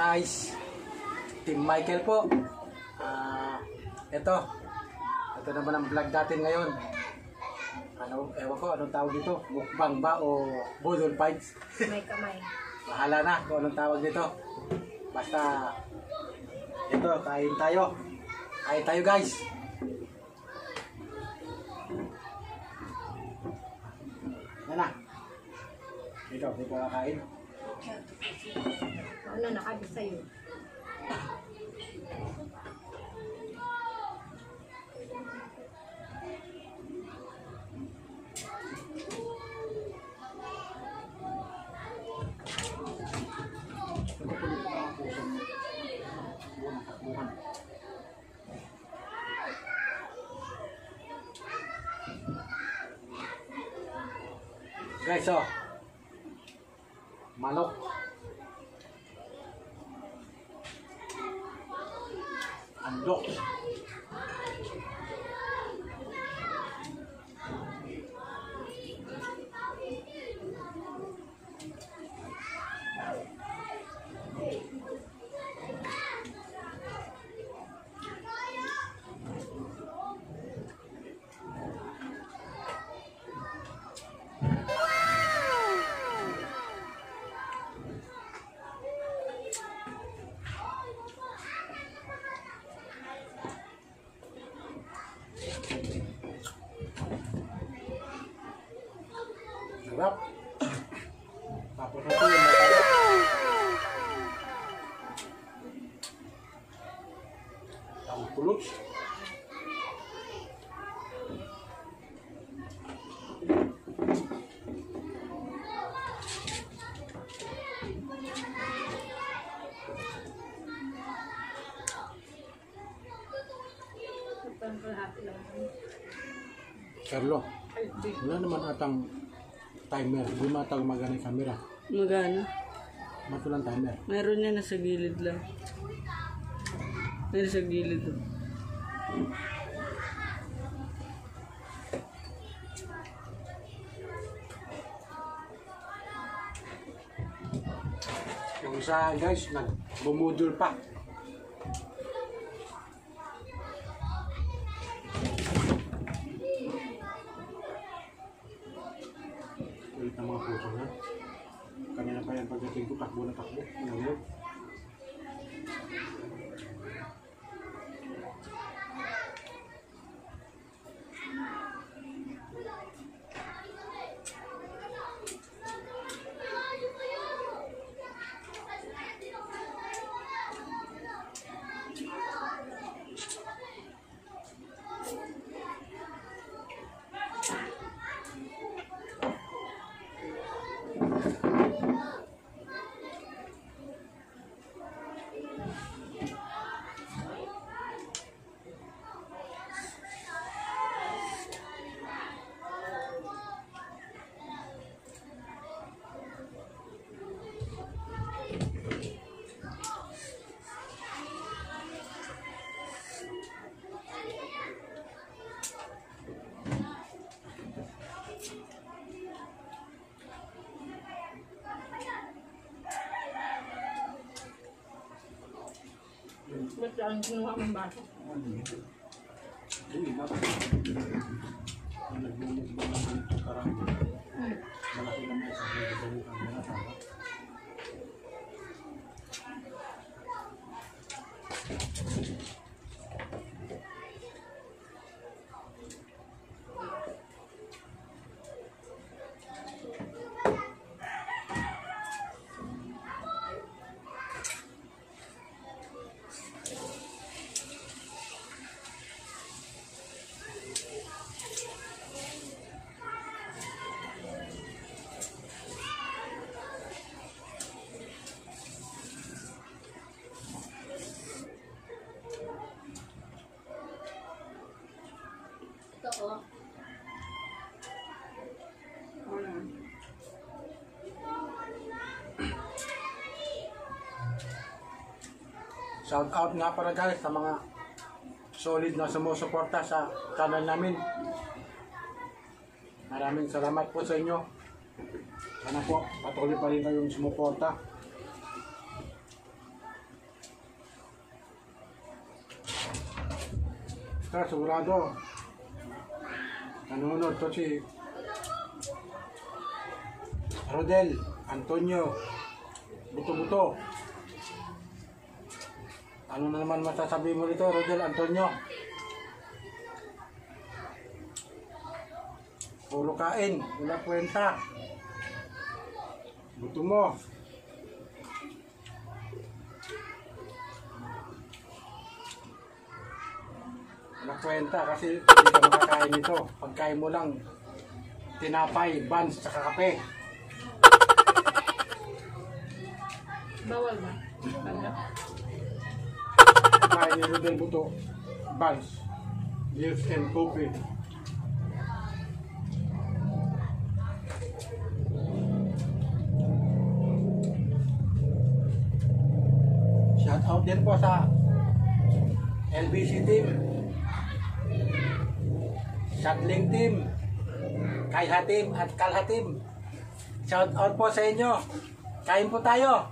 guys, Team Michael po. Ito naman ang vlog natin ngayon. Ewan ko anong tawag dito, mukbang ba o budol fights? May kamay. Bahala na kung anong tawag dito. Basta ito, kain tayo guys. Yan na. Ikaw, di ka kakain. Ano, nakabis sa'yo. Guys, manok. Andok. Sarap. Tapos na ito yung ang kulot. Carlo, wala naman atang timer, di matang magana yung camera. Magana? Matulang timer. Meron yan nasa gilid lang. Meron sa gilid. Yung isa guys, nagbumudol pa. Ulit ng mga puso na. Kanina pa yan pagdating ko, takbo na takbo. Ngayon. Ba't ang kinuha mong baso? Hindi, bakit? Nagbumukbang naman ito karang malaki naman sa camera, tama? Ito, Shout out nga para guys sa mga solid na sumusuporta sa channel namin. Maraming salamat po sa inyo. Sana po patuloy pa rin kayong sumuporta. Basta sigurado. Nanonood to si Rodel, Antonio, Buto-Buto. Ano na naman masasabi mo dito, Rodel, Antonio? Puro kain, wala kwenta. Buto mo. Wala kwenta kasi hindi ka makakain nito. Pagkain mo lang, tinapay, buns, saka kape. Bawal ba? Banda. Pagkain ni Rodel Buto, buns, milk and coffee. Shout out din po sa LBC team, Shutling team, Kayha team at Kalha team. Shout out po sa inyo. Kain po tayo.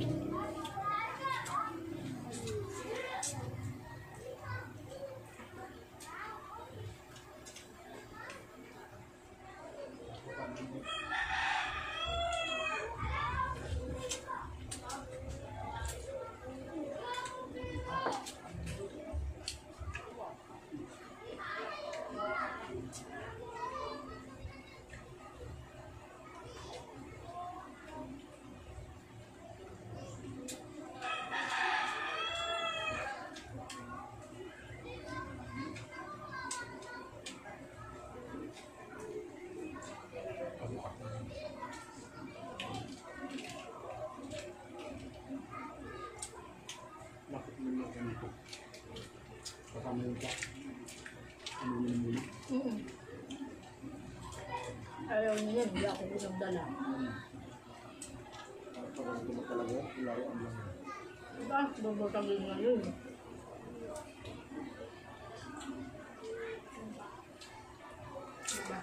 Bakit mo yung ganito? Kasama yung ka. Ano yun muna? Ayaw niya yan, hindi ako pinagdala. Parang ito ba talaga? Laruan lang. Diba? Bubutagin nga yun. Diba?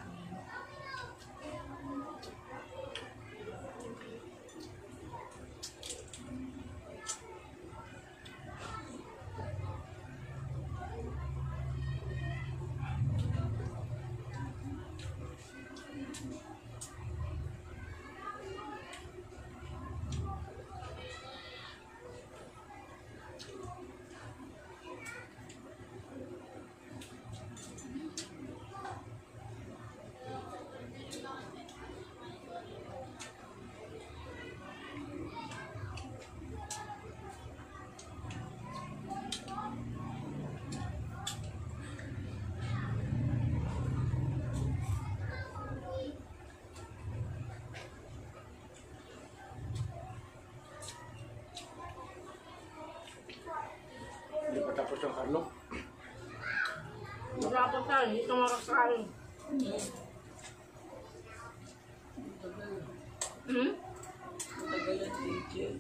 Hindi pa tapos yung Carlo. Dapat tayo, hindi ka makakain. Hmm? Matagal yan, teacher.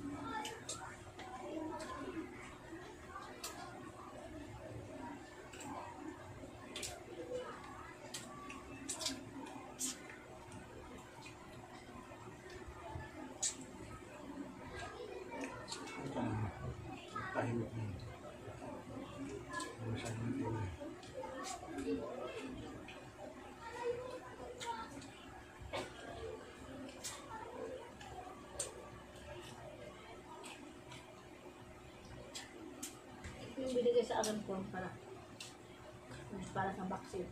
Tahimik mo. Masyadong tuloy. Yung binigay sa akin ko para sa vaccine.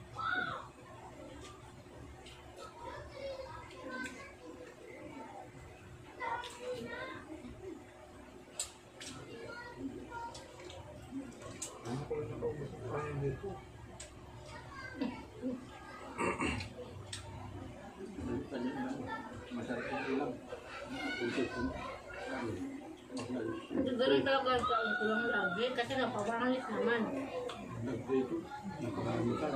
Ano ko lang ako gusto ko kanin dito? Masarap yung ulam. Pusit ko. Ganun talaga sa ko lang lagi kasi napabangit naman. Dito, napakarami ka.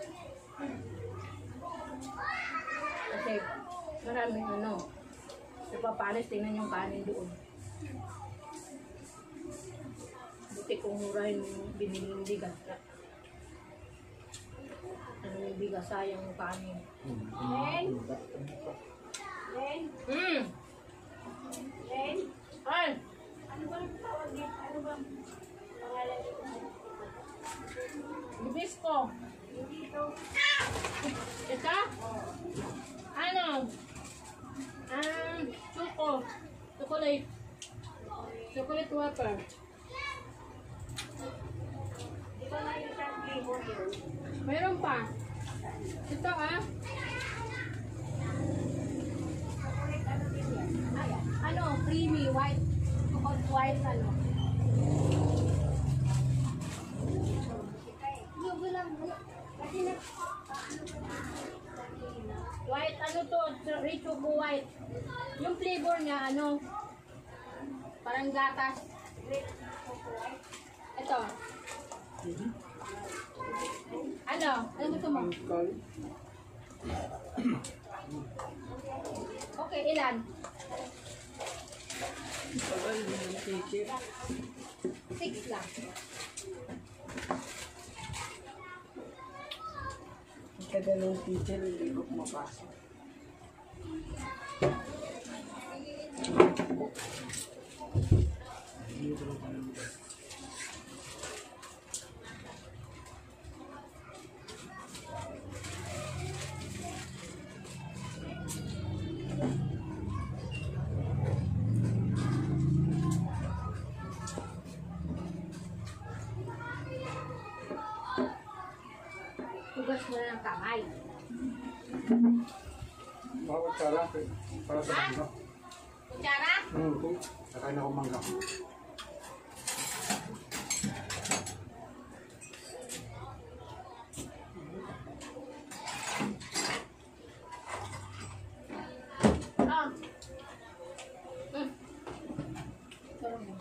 Kasi maraming napapanis, tingnan yung kanin doon. Buti kung murahin yung binili yung bigas. Ano yung bigas, sayang yung kanin. Ay! Ano ba ang tawag dito? Ano ba? Pangalan dito? Hibisco. Ito? Ano? Chocolate. Chocolate water. Meron pa. Ito Ano? Creamy white. Chocolate white ano? White ano to? Rich choco white. Yung flavor niya ano? Parang gatas. Ito. Ano? Ano gusto mo? Okay, ilan? Tagal ng teacher. 6 lang. Tagal ng teacher, hindi ko mapasok. Hugas mo na ng kamay. Bawat tsara, para sa mangga. Kutsara? Nakain ako mangga. Ah. Sarap mo.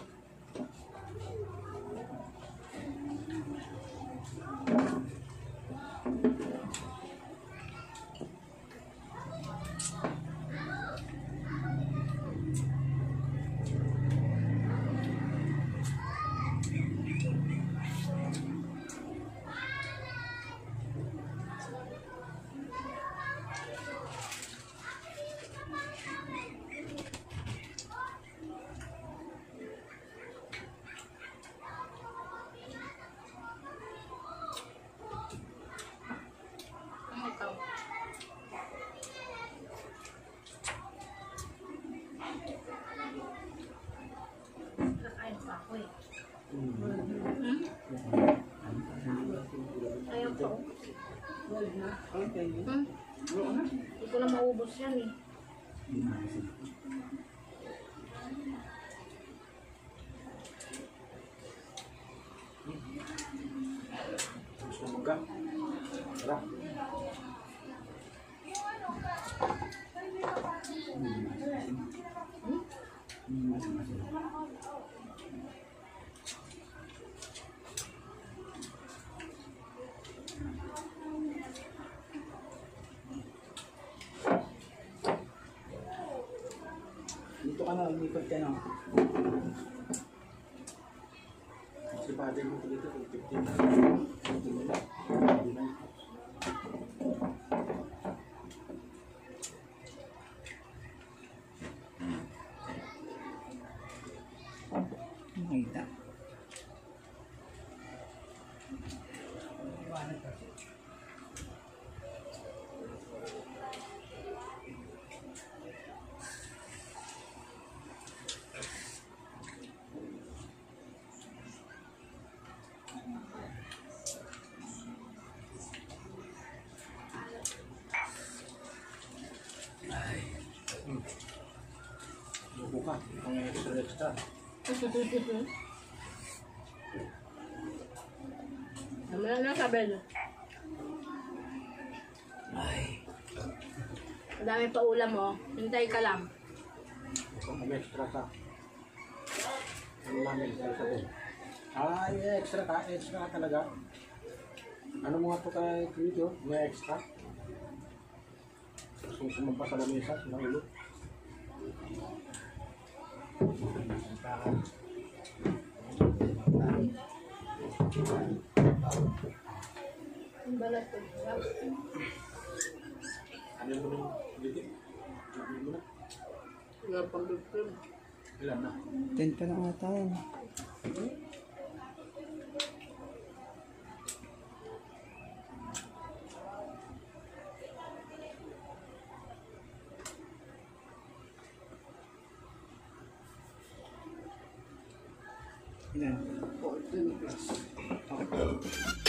Ano ito? Nakain pa ako eh. Ayaw ko. Okay. Hindi ko na maubos yan eh. Gusto mangga. Tara. Dito ka na, umikot ka na. Si Padre mo dito, 15 na. Makita. Buko ka, ang extra. Namala na kabel. Ang dami pa ulam mo. Hintay ka lang. Ang extra ka. Ano namin, sa din. Ay, extra ka talaga. Ano mo nga po kay Clidio? May extra? Sumpa sa lamesa, sa ulo. Ang balat ko. Ano mo nung litik? Ano mo na? Wala pang dugtong. Ilan na? 10 pa lang ata yan. Yan. 14 pesos. Okay.